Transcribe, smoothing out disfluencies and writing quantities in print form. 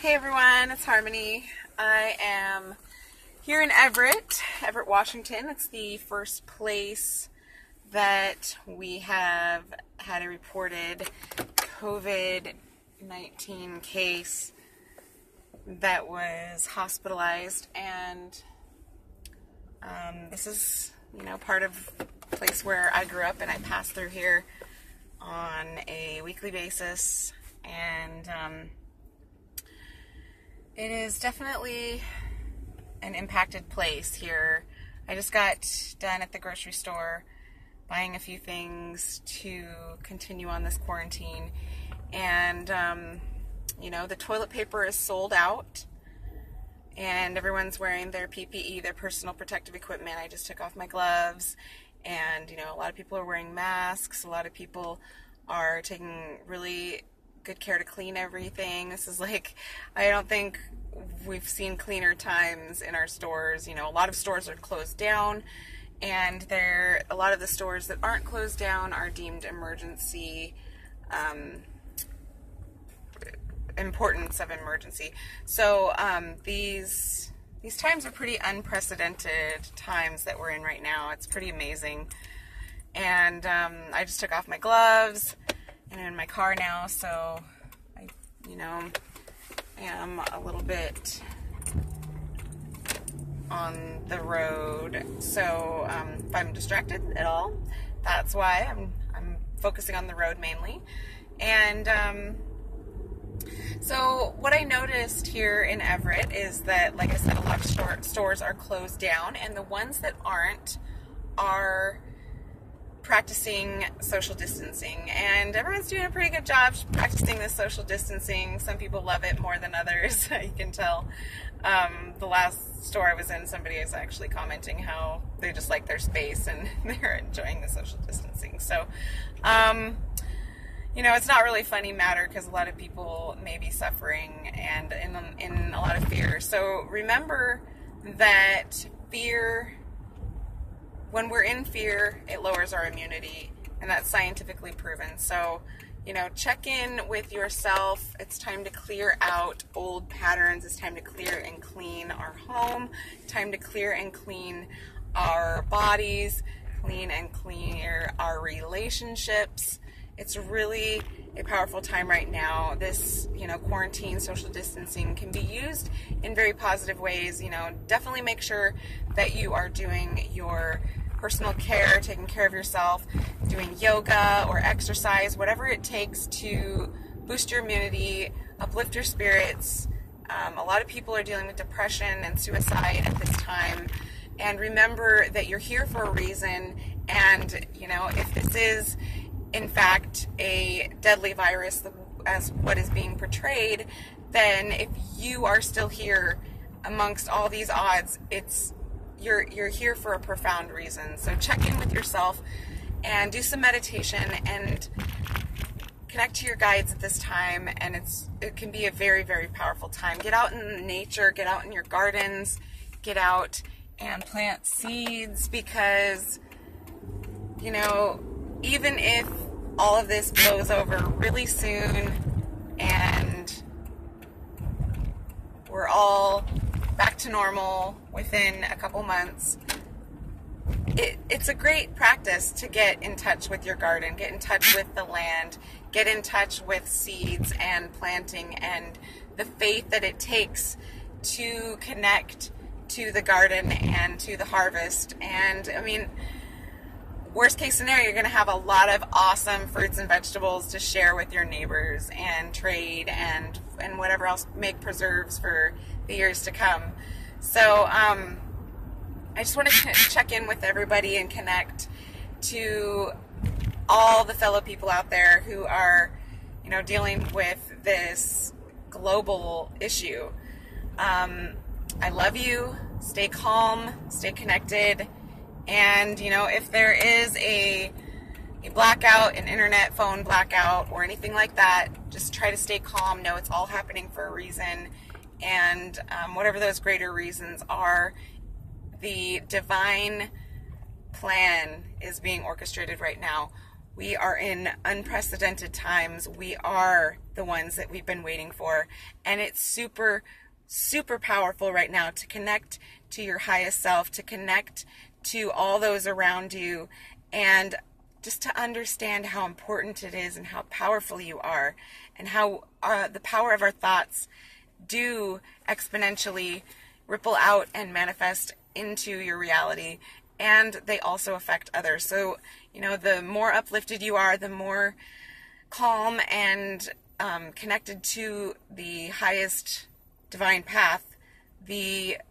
Hey everyone, it's Harmony. I am here in Everett, Washington. It's the first place that we have had a reported COVID-19 case that was hospitalized, and this is, part of the place where I grew up, and I pass through here on a weekly basis, and it is definitely an impacted place here. I just got done at the grocery store buying a few things to continue on this quarantine, and the toilet paper is sold out, and everyone's wearing their PPE, their personal protective equipment. I just took off my gloves, and a lot of people are wearing masks. A lot of people are taking really good care to clean everything. This is I don't think we've seen cleaner times in our stores. A lot of stores are closed down, and a lot of the stores that aren't closed down are deemed emergency, importance of emergency. So these times are pretty unprecedented times that we're in right now. It's pretty amazing. And I just took off my gloves, and I'm in my car now, so I am a little bit on the road. So if I'm distracted at all, that's why I'm focusing on the road mainly. And so what I noticed here in Everett is that, like I said, a lot of stores are closed down, and the ones that aren't are practicing social distancing, and everyone's doing a pretty good job practicing this social distancing. Some people love it more than others. You can tell. The last store I was in, somebody was actually commenting how they just like their space and they're enjoying the social distancing. So it's not really a funny matter, because a lot of people may be suffering and in a lot of fear. So remember that when we're in fear, it lowers our immunity, and that's scientifically proven. So, check in with yourself. It's time to clear out old patterns. It's time to clear and clean our home. Time to clear and clean our bodies, clear our relationships. It's really a powerful time right now. This, quarantine, social distancing can be used in very positive ways. Definitely make sure that you are doing your personal care, taking care of yourself, doing yoga or exercise, whatever it takes to boost your immunity, uplift your spirits. A lot of people are dealing with depression and suicide at this time. And remember that you're here for a reason. And, if this is in fact a deadly virus as what is being portrayed, then if you are still here amongst all these odds, you're here for a profound reason. So check in with yourself and do some meditation and connect to your guides at this time, and it can be a very, very powerful time. Get out in nature, get out in your gardens, get out and plant seeds, because even if all of this blows over really soon and we're all back to normal within a couple months, it's a great practice to get in touch with your garden, get in touch with the land, get in touch with seeds and planting, and the faith that it takes to connect to the garden and to the harvest. And worst case scenario, you're going to have a lot of awesome fruits and vegetables to share with your neighbors and trade and whatever else, make preserves for the years to come. So I just want to check in with everybody and connect to all the fellow people out there who are, dealing with this global issue. I love you. Stay calm, stay connected. And, if there is a blackout, an internet phone blackout, or anything like that, just try to stay calm. Know it's all happening for a reason. And whatever those greater reasons are, the divine plan is being orchestrated right now. We are in unprecedented times. We are the ones that we've been waiting for. And it's super, super powerful right now to connect to your highest self, to connect to all those around you, and just to understand how important it is and how powerful you are, and how the power of our thoughts do exponentially ripple out and manifest into your reality, and they also affect others. So, the more uplifted you are, the more calm and connected to the highest divine path, the